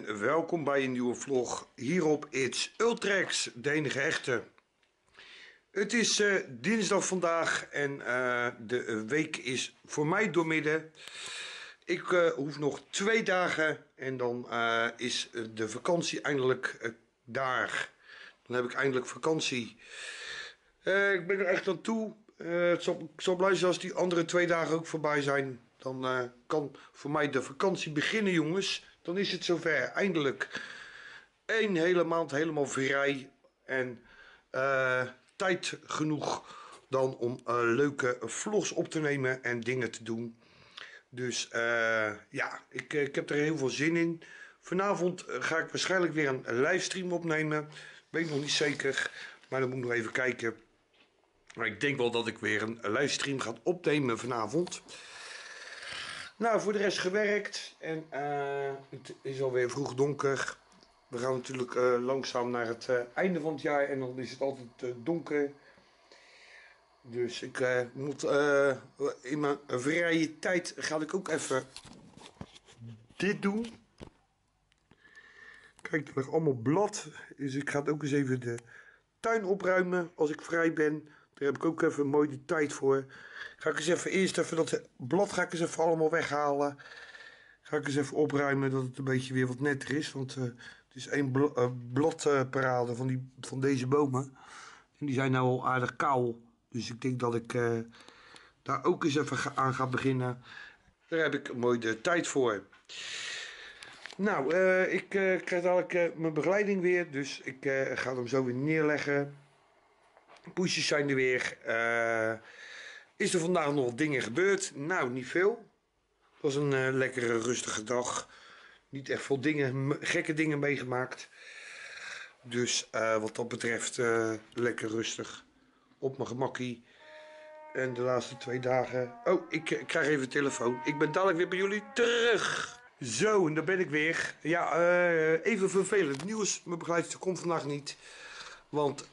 en welkom bij een nieuwe vlog hier op It's Ultrex, de enige echte. Het is dinsdag vandaag en de week is voor mij doormidden. Ik hoef nog 2 dagen en dan is de vakantie eindelijk daar. Dan heb ik eindelijk vakantie. Ik ben er echt aan toe. Ik zal blij zijn als die andere 2 dagen ook voorbij zijn. Dan kan voor mij de vakantie beginnen, jongens. Dan is het zover. Eindelijk 1 hele maand helemaal vrij. En tijd genoeg dan om leuke vlogs op te nemen en dingen te doen. Dus ja, ik heb er heel veel zin in. Vanavond ga ik waarschijnlijk weer een livestream opnemen. Weet nog niet zeker, maar dan moet ik nog even kijken. Maar ik denk wel dat ik weer een livestream ga opnemen vanavond. Nou, voor de rest gewerkt. En het is alweer vroeg donker. We gaan natuurlijk langzaam naar het einde van het jaar. En dan is het altijd donker. Dus ik moet in mijn vrije tijd ga ik ook even dit doen. Kijk, er ligt allemaal blad. Dus ik ga ook eens even de tuin opruimen als ik vrij ben. Daar heb ik ook even mooi de tijd voor. Ga ik eens even eerst even dat blad ga ik eens even allemaal weghalen. Ga ik eens even opruimen dat het een beetje weer wat netter is. Want het is 1 bladparade van deze bomen. En die zijn nou al aardig kaal. Dus ik denk dat ik daar ook eens even aan ga beginnen. Daar heb ik mooi de tijd voor. Nou, ik krijg dadelijk mijn begeleiding weer. Dus ik ga hem zo weer neerleggen. Poesjes zijn er weer. Is er vandaag nog wat dingen gebeurd? Nou, niet veel. Het was een lekkere rustige dag. Niet echt veel dingen, gekke dingen meegemaakt. Dus wat dat betreft lekker rustig. Op mijn gemakkie. En de laatste 2 dagen... Oh, ik krijg even een telefoon. Ik ben dadelijk weer bij jullie terug. Zo, en daar ben ik weer. Ja, even vervelend nieuws. Mijn begeleidster komt vandaag niet. Want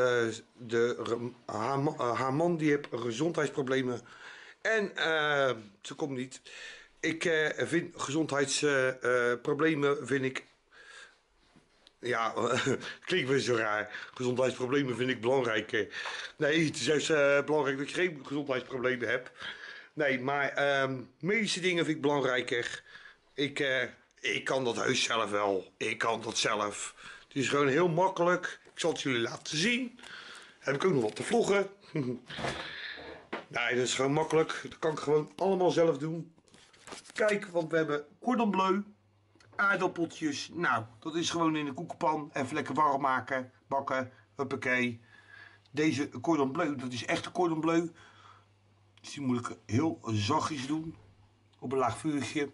haar man die heeft gezondheidsproblemen. En ze komt niet. Ik vind gezondheidsproblemen vind ik... Ja, klinkt weer zo raar. Gezondheidsproblemen vind ik belangrijker. Nee, het is juist belangrijk dat je geen gezondheidsproblemen hebt. Nee, maar medische dingen vind ik belangrijker. Ik kan dat heus zelf wel. Ik kan dat zelf. Het is gewoon heel makkelijk. Ik zal het jullie laten zien. Heb ik ook nog wat te vloggen. Nee, dat is gewoon makkelijk. Dat kan ik gewoon allemaal zelf doen. Kijk, want we hebben cordon bleu. Aardappeltjes. Nou, dat is gewoon in de koekenpan. Even lekker warm maken. Bakken. Huppakee. Deze cordon bleu, dat is echte cordon bleu. Dus die moet ik heel zachtjes doen. Op een laag vuurtje.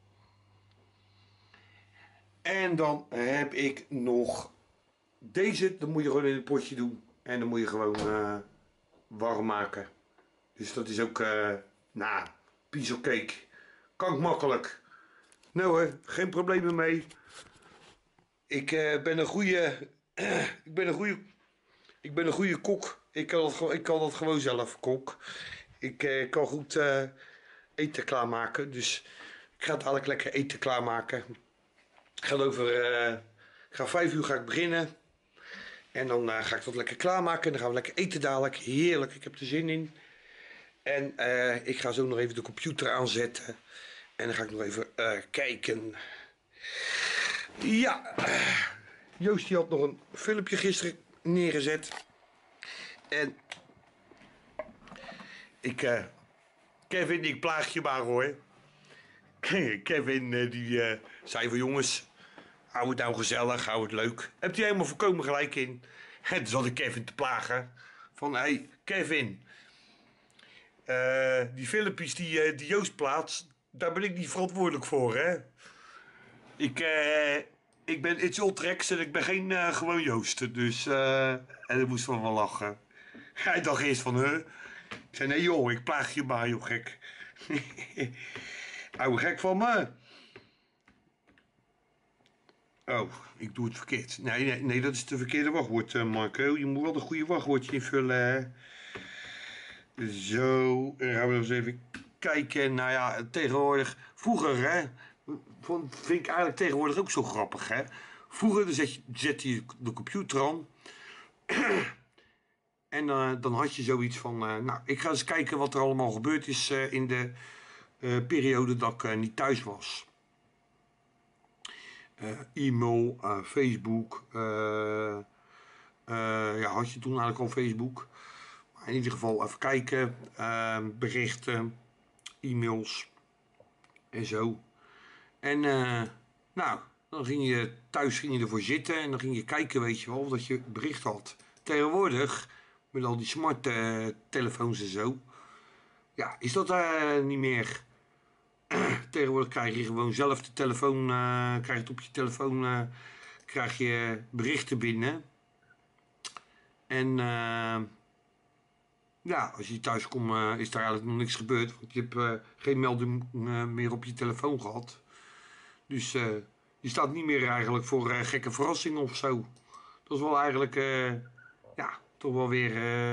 En dan heb ik nog deze. Dat moet je gewoon in een potje doen. En dan moet je gewoon warm maken. Dus dat is ook, nou, piece of cake. Kan ik makkelijk. Nou hoor, geen problemen mee. Ik ben een goede... ik ben een goede kok. Ik kan dat gewoon zelf, kok. Ik kan goed eten klaarmaken. Dus ik ga dadelijk lekker eten klaarmaken. Ik ga 5 uur ga ik beginnen. En dan ga ik dat lekker klaarmaken. En dan gaan we lekker eten dadelijk. Heerlijk, ik heb er zin in. En ik ga zo nog even de computer aanzetten. En dan ga ik nog even kijken. Ja, Joost die had nog een filmpje gisteren neergezet. En Kevin, ik plaag je maar hoor. Kevin die zei van jongens, hou het nou gezellig, hou het leuk. Hebt hij helemaal volkomen gelijk in. En toen zat ik Kevin te plagen. Van hey Kevin, die filmpjes die Joost plaatst, daar ben ik niet verantwoordelijk voor, hè. Ik ben It's Ultrex en ik ben geen gewoon Joost. Dus, en daar moest van wel lachen. Hij dacht eerst van, huh? Ik zei, nee joh, ik plaag je maar, joh, gek. Oude gek van me. Oh, ik doe het verkeerd. Nee, dat is het verkeerde wachtwoord, Marco. Je moet wel een goede wachtwoordje invullen, hè. Zo, dan gaan we eens even kijken. Nou ja, tegenwoordig, vroeger hè, vind ik eigenlijk tegenwoordig ook zo grappig, hè. Vroeger dan zette je de computer aan. En dan had je zoiets van, nou, ik ga eens kijken wat er allemaal gebeurd is in de periode dat ik niet thuis was. E-mail, Facebook, ja, had je toen eigenlijk al Facebook. Maar in ieder geval even kijken, berichten, e-mails en zo. En nou, dan ging je thuis ervoor zitten en dan ging je kijken, weet je wel, of dat je bericht had. Tegenwoordig, met al die smart telefoons en zo, ja, is dat niet meer. Tegenwoordig krijg je gewoon zelf de telefoon, krijg je het op je telefoon, krijg je berichten binnen. En ja, als je thuis komt, is daar eigenlijk nog niks gebeurd, want je hebt geen melding meer op je telefoon gehad. Dus je staat niet meer eigenlijk voor gekke verrassingen of zo. Dat is wel eigenlijk, ja, toch wel weer,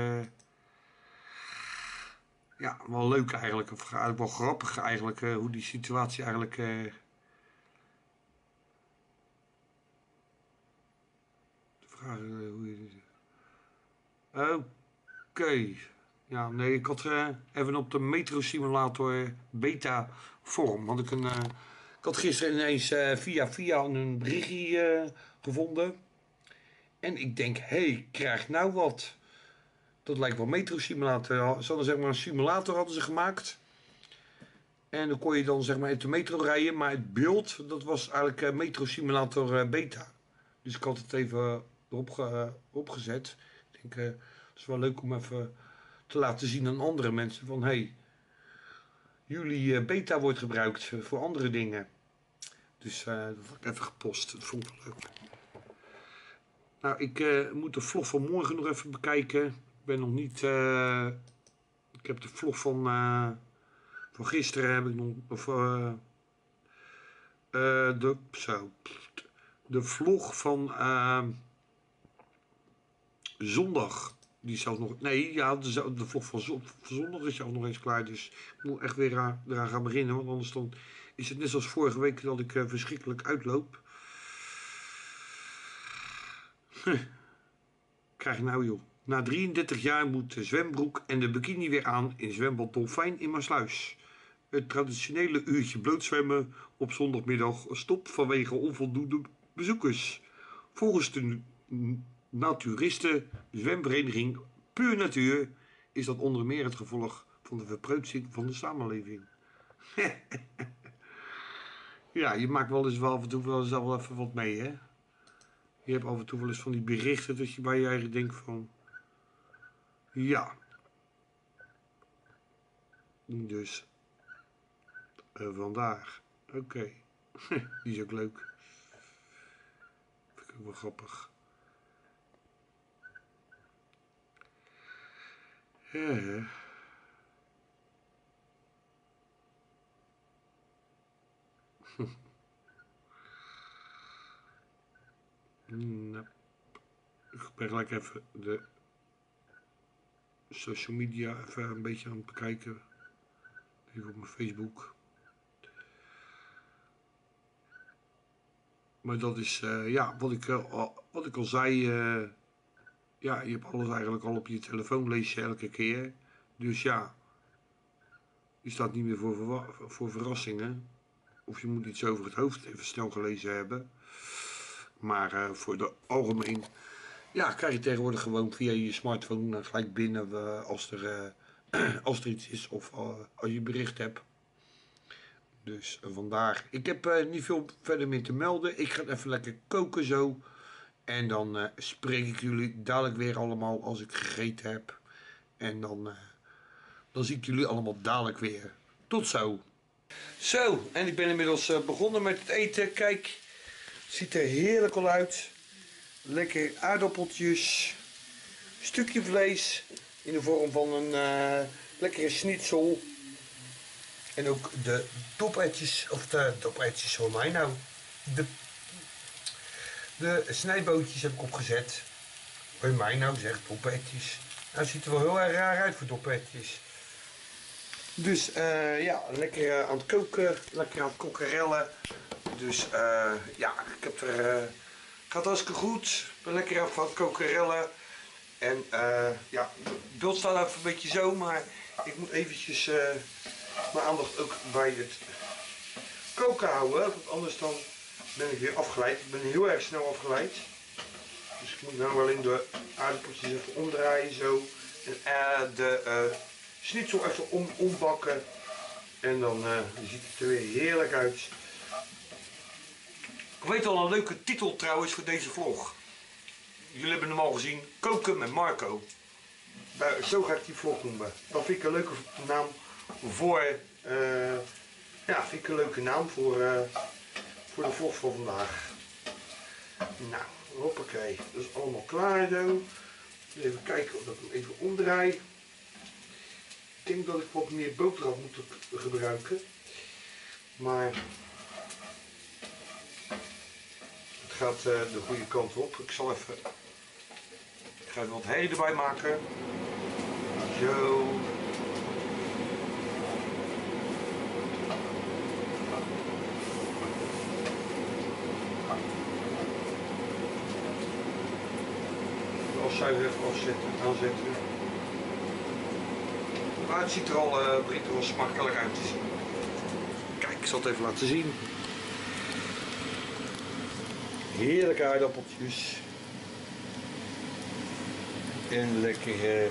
ja, wel leuk eigenlijk. Of eigenlijk wel grappig eigenlijk, hoe die situatie eigenlijk... de vraag hoe je dit... Oké. Ja, nee, ik had even op de Metro Simulator beta vorm. Ik had gisteren ineens via een berichtje gevonden. En ik denk, hé, ik krijg nou wat. Dat lijkt wel Metro Simulator. Ze hadden zeg maar een simulator hadden ze gemaakt. En dan kon je dan zeg maar in de metro rijden. Maar het beeld, dat was eigenlijk Metro Simulator beta. Dus ik had het even erop gezet. Ik denk, het is wel leuk om even te laten zien aan andere mensen. Van, hé, jullie beta wordt gebruikt voor andere dingen. Dus dat had ik even gepost. Dat vond ik wel leuk. Nou, ik moet de vlog van morgen nog even bekijken. Ik ben nog niet... ik heb de vlog van gisteren heb ik nog... Of, de vlog van zondag. Die is zelfs nog... Nee, ja, de vlog van zondag is zelfs nog eens klaar. Dus ik moet echt weer eraan gaan beginnen. Want anders dan is het net zoals vorige week dat ik verschrikkelijk uitloop. Krijg je nou joh. Na 33 jaar moet de zwembroek en de bikini weer aan in zwembad Dolfijn in Maassluis. Het traditionele uurtje blootzwemmen op zondagmiddag stopt vanwege onvoldoende bezoekers. Volgens de naturisten zwemvereniging Puur Natuur is dat onder meer het gevolg van de verpreutsing van de samenleving. Ja, je maakt wel eens wel af en toe wel even wat mee, hè? Je hebt af en toe wel eens van die berichten dat je bij je eigen denkt van... Ja. Dus... vandaag. Oké. Die is ook leuk. Vind ik ook wel grappig. Ja. Nou, ik ben gelijk even de social media even een beetje aan het bekijken. Even op mijn Facebook. Maar dat is, ja, wat ik al zei, ja, je hebt alles eigenlijk al op je telefoon, lees je elke keer. Dus ja, je staat niet meer voor verrassingen. Of je moet iets over het hoofd even snel gelezen hebben. Maar voor de algemeen, ja, krijg je tegenwoordig gewoon via je smartphone gelijk binnen als er iets is of als je bericht hebt. Dus vandaar. Ik heb niet veel verder meer te melden. Ik ga even lekker koken zo. En dan spreek ik jullie dadelijk weer allemaal als ik gegeten heb. En dan zie ik jullie allemaal dadelijk weer. Tot zo. Zo, en ik ben inmiddels begonnen met het eten. Kijk, het ziet er heerlijk al uit. Lekker aardappeltjes. Stukje vlees in de vorm van een lekkere schnitzel. En ook de dopetjes, of de dopetjes voor mij nou. De snijbootjes heb ik opgezet. Bij mij nou zeg, dopetjes. Nou ziet er wel heel erg raar uit voor dopetjes. Dus ja, lekker aan het koken, lekker aan het kokkerellen. Dus ja, ik heb er... gaat hartstikke goed. Ik ben lekker af van het kokerellen. En ja, het beeld staat even een beetje zo, maar ik moet eventjes mijn aandacht ook bij het koken houden. Want anders dan ben ik weer afgeleid. Ik ben heel erg snel afgeleid. Dus ik moet nou wel in de aardappeltjes even omdraaien zo. En de schnitzel even ombakken. En dan ziet het er weer heerlijk uit. Ik weet al een leuke titel trouwens voor deze vlog. Jullie hebben hem al gezien. Koken met Marco. Zo ga ik die vlog noemen. Dat vind ik een leuke naam voor... ja, vind ik een leuke naam voor de vlog van vandaag. Nou, hoppakee. Dat is allemaal klaar zo. Even kijken of ik hem even omdraai. Ik denk dat ik wat meer boter had moeten gebruiken. Maar het gaat de goede kant op. Ik zal even... Ik ga er wat herrie erbij maken. Zo. Zuiver even aanzetten. Maar het ziet er al, begint er wel smakelijk uit te zien. Kijk, ik zal het even laten zien. Heerlijke aardappeltjes. En lekker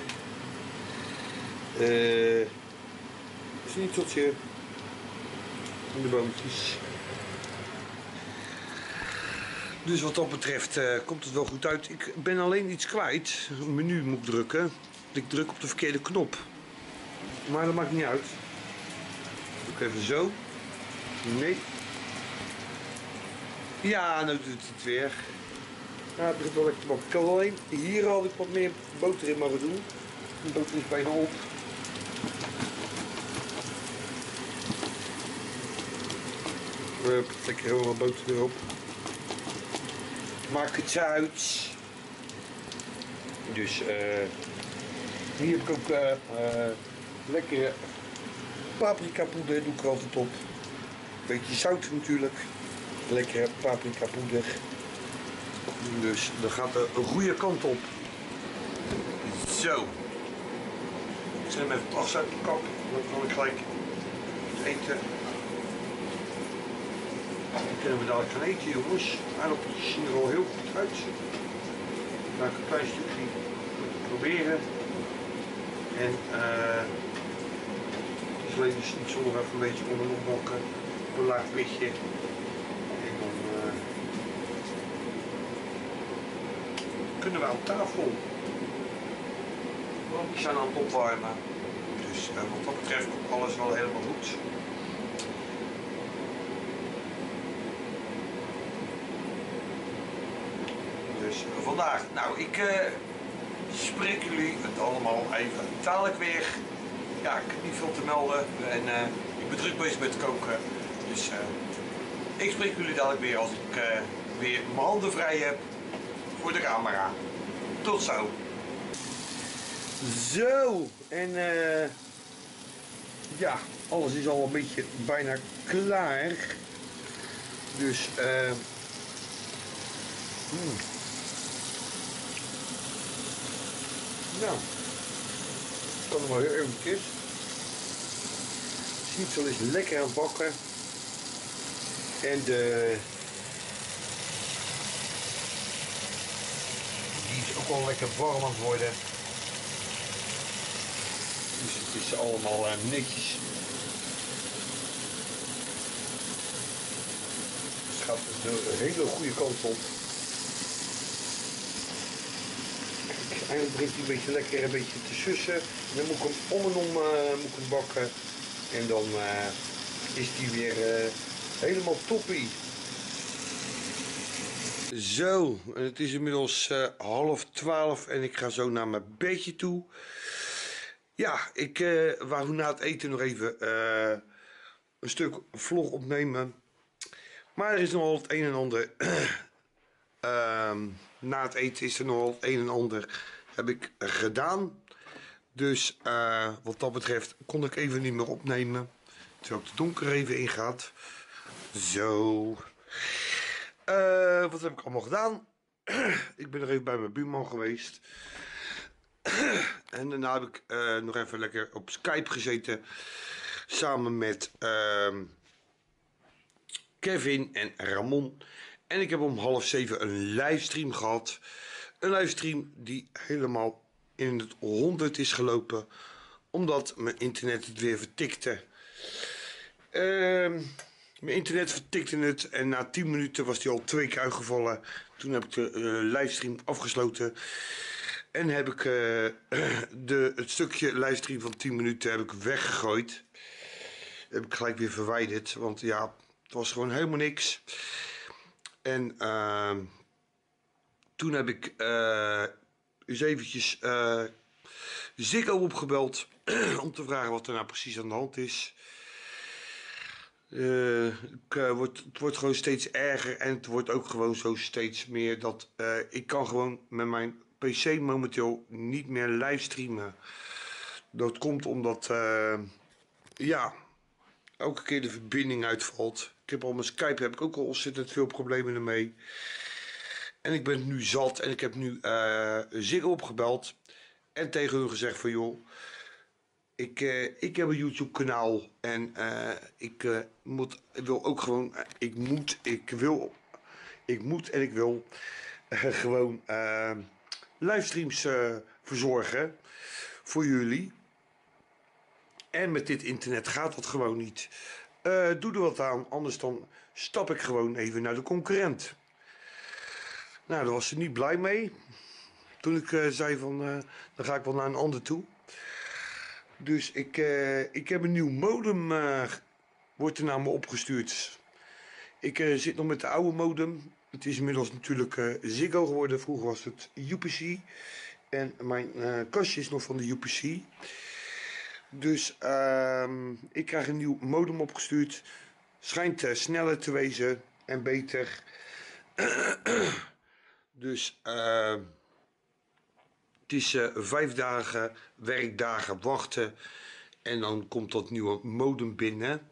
schnitzeltje. En de boontjes. Dus wat dat betreft komt het wel goed uit. Ik ben alleen iets kwijt. Een menu moet ik drukken. Ik druk op de verkeerde knop. Maar dat maakt niet uit. Doe ik even zo. Nee. Ja, nou doet het weer. Ja, het begint wel lekker te bakken. Ik kan alleen, hier had ik wat meer boter in mogen doen. De boter is bijna op. Lekker heel wat boter erop. Maak het uit. Dus hier heb ik ook lekkere paprika poeder, doe ik er altijd op. Beetje zout natuurlijk. Lekkere paprika poeder. Dus dan gaat er een goede kant op. Zo. Ik zet hem even pas uit de kap. Dan kan ik gelijk het eten. Dan kunnen we dadelijk gaan eten, jongens. Aardappeltjes zien er al heel goed uit. Ga ik een klein stukje proberen. En het is alleen dus niet zo nog even een beetje om en opbakken op een laag pitje. En dan kunnen we aan tafel. Want die zijn aan het opwarmen. Dus wat dat betreft komt alles wel helemaal goed. Dus vandaag, nou ik spreek jullie het allemaal even dadelijk weer. Ja, ik heb niet veel te melden en ik ben druk bezig met koken. Dus ik spreek jullie dadelijk weer als ik weer mijn handen vrij heb voor de camera. Tot zo. Zo, en ja, alles is al een beetje bijna klaar. Dus nou, kan nog wel heel eventjes. Schnitzel is lekker aan het bakken. En die is ook wel lekker warm aan het worden. Dus het is allemaal netjes. Het gaat de hele goede kant op. Eindelijk begint hij een beetje lekker een beetje te sussen. En dan moet ik hem om en om moet ik hem bakken. En dan is hij weer helemaal toppie. Zo, het is inmiddels 11:30 en ik ga zo naar mijn bedje toe. Ja, ik wou na het eten nog even een stuk vlog opnemen. Maar er is nogal het een en ander. Na het eten is er nogal het een en ander heb ik gedaan. Dus wat dat betreft kon ik even niet meer opnemen. Terwijl ik de donker even ingaat. Zo. Wat heb ik allemaal gedaan? Ik ben nog even bij mijn buurman geweest. En daarna heb ik nog even lekker op Skype gezeten. Samen met Kevin en Ramon. En ik heb om 6:30 een livestream gehad. Een livestream die helemaal in het 100 is gelopen. Omdat mijn internet het weer vertikte. Mijn internet vertikte het en na 10 minuten was die al 2 keer uitgevallen. Toen heb ik de livestream afgesloten. En heb ik het stukje livestream van 10 minuten heb ik weggegooid. Heb ik gelijk weer verwijderd, want ja, het was gewoon helemaal niks. En toen heb ik eens eventjes Ziggo opgebeld om te vragen wat er nou precies aan de hand is. Het wordt gewoon steeds erger en het wordt ook gewoon zo steeds meer dat ik kan gewoon met mijn PC momenteel niet meer livestreamen. Dat komt omdat ja, elke keer de verbinding uitvalt. Ik heb al mijn Skype heb ik ook al ontzettend veel problemen ermee. En ik ben nu zat en ik heb nu Ziggo opgebeld en tegen hun gezegd van joh, ik heb een YouTube kanaal en wil ook gewoon, ik moet en ik wil gewoon livestreams verzorgen voor jullie. En met dit internet gaat dat gewoon niet. Doe er wat aan, anders dan stap ik gewoon even naar de concurrent. Nou, daar was ze niet blij mee. Toen ik zei van, dan ga ik wel naar een ander toe. Dus ik heb een nieuw modem, wordt er naar me opgestuurd. Ik zit nog met de oude modem. Het is inmiddels natuurlijk Ziggo geworden. Vroeger was het UPC. En mijn kastje is nog van de UPC. Dus ik krijg een nieuw modem opgestuurd. Schijnt sneller te wezen en beter. Dus het is 5 dagen, werkdagen wachten. En dan komt dat nieuwe modem binnen.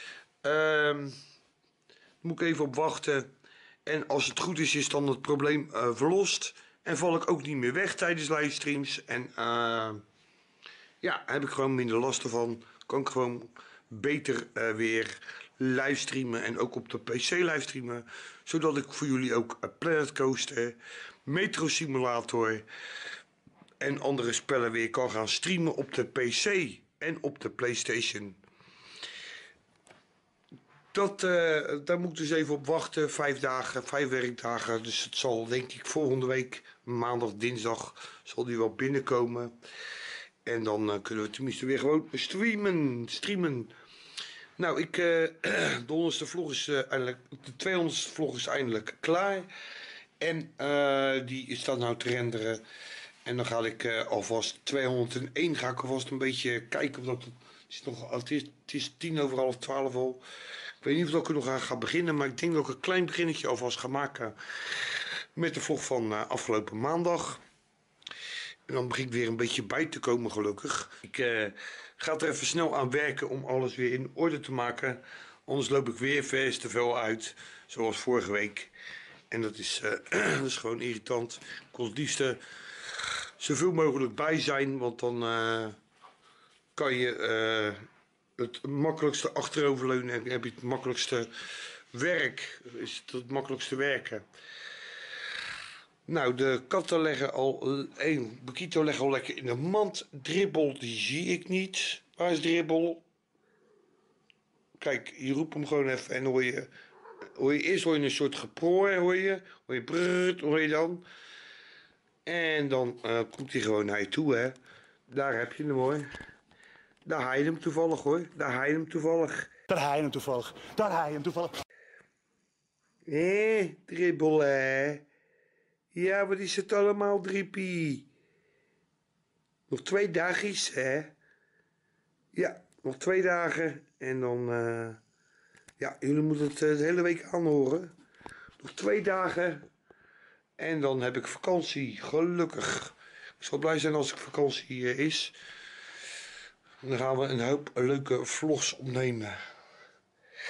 Moet ik even op wachten. En als het goed is, is dan het probleem verlost. En val ik ook niet meer weg tijdens livestreams. En ja, heb ik gewoon minder last ervan. Kan ik gewoon beter weer livestreamen. En ook op de PC livestreamen. Zodat ik voor jullie ook Planet Coaster, Metro Simulator en andere spellen weer kan gaan streamen op de PC en op de PlayStation. Daar moet ik dus even op wachten. 5 dagen, 5 werkdagen. Dus het zal denk ik volgende week, maandag, dinsdag, zal die wel binnenkomen. En dan kunnen we tenminste weer gewoon streamen. Nou, de 100ste vlog is eindelijk, de 200ste vlog is eindelijk klaar. En die staat nou te renderen. En dan ga ik alvast 201 ga ik alvast een beetje kijken. Of dat, het is 11:10 al. Ik weet niet of ik er nog aan ga beginnen. Maar ik denk dat ik een klein beginnetje alvast ga maken. Met de vlog van afgelopen maandag. En dan begin ik weer een beetje bij te komen gelukkig. Ik ga er even snel aan werken om alles weer in orde te maken. Anders loop ik weer vers te veel uit. Zoals vorige week. En dat is, dat is gewoon irritant. Ik wil het liefst zoveel mogelijk bij zijn. Want dan kan je het makkelijkste achteroverleunen. En heb je het makkelijkste werk. Is het makkelijkste werken. Nou, de katten leggen al, Bekito legt al lekker in de mand. Dribbel, die zie ik niet. Waar is Dribbel? Kijk, je roept hem gewoon even en eerst hoor je een soort geproor, hoor je brrrt, hoor je dan. En dan komt hij gewoon naar je toe, hè. Daar heb je hem, hoor. Daar haal je hem toevallig, hoor. Daar haal je hem toevallig. Dribbel, hè. Ja, wat is het allemaal, Drippie? Nog 2 dagjes, hè? Ja, nog 2 dagen. En dan, ja, jullie moeten het de hele week aanhoren. Nog 2 dagen. En dan heb ik vakantie, gelukkig. Ik zal blij zijn als ik vakantie is. En dan gaan we een hoop leuke vlogs opnemen.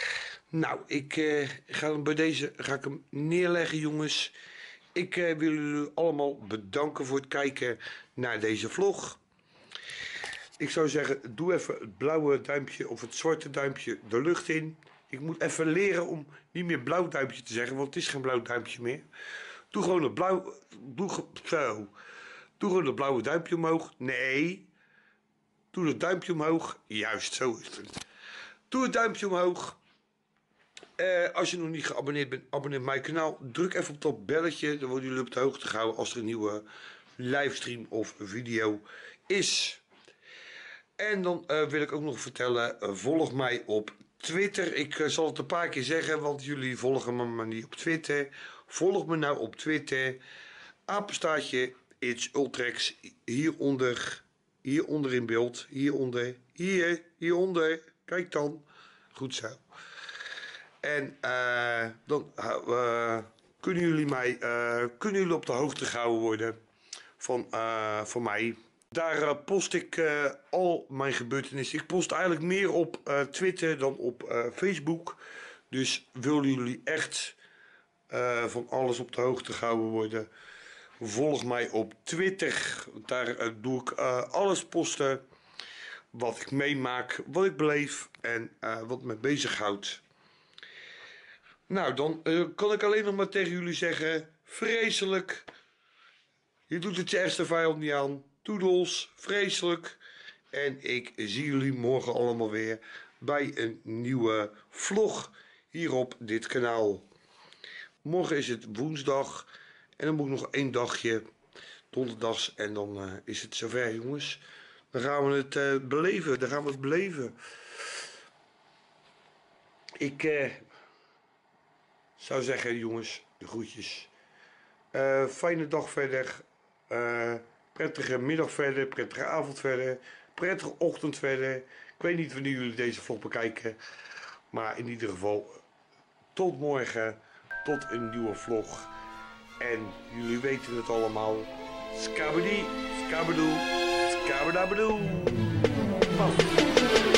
Nou, ik ga hem bij deze neerleggen, jongens. Ik wil jullie allemaal bedanken voor het kijken naar deze vlog. Ik zou zeggen, doe even het blauwe duimpje of het zwarte duimpje de lucht in. Ik moet even leren om niet meer blauw duimpje te zeggen, want het is geen blauw duimpje meer. Doe gewoon het blauw... Doe gewoon het blauwe duimpje omhoog. Nee. Doe het duimpje omhoog. Juist, zo is het. Doe het duimpje omhoog. Als je nog niet geabonneerd bent, abonneer op mijn kanaal. Druk even op dat belletje. Dan worden jullie op de hoogte gehouden als er een nieuwe livestream of video is. En dan wil ik ook nog vertellen, volg mij op Twitter. Ik zal het een paar keer zeggen, want jullie volgen me maar niet op Twitter. Volg me nou op Twitter. Apenstaartje It's Ultrex. Hieronder in beeld. Hieronder. Kijk dan. Goed zo. En dan kunnen jullie op de hoogte gehouden worden van mij. Daar post ik al mijn gebeurtenissen. Ik post eigenlijk meer op Twitter dan op Facebook. Dus willen jullie echt van alles op de hoogte gehouden worden, volg mij op Twitter. Daar doe ik alles posten wat ik meemaak, wat ik beleef en wat me bezighoudt. Nou, dan kan ik alleen nog maar tegen jullie zeggen, vreselijk. Je doet het je ergste vijand niet aan. Toedels, vreselijk. En ik zie jullie morgen allemaal weer bij een nieuwe vlog hier op dit kanaal. Morgen is het woensdag en dan moet ik nog 1 dagje, donderdags, en dan is het zover, jongens. Dan gaan we het beleven. Ik zou zeggen, jongens, de groetjes. Fijne dag verder. Prettige middag verder. Prettige avond verder. Prettige ochtend verder. Ik weet niet wanneer jullie deze vlog bekijken. Maar in ieder geval, tot morgen. Tot een nieuwe vlog. En jullie weten het allemaal. Skabadi, skabadoe, skabadabadoe. Pas.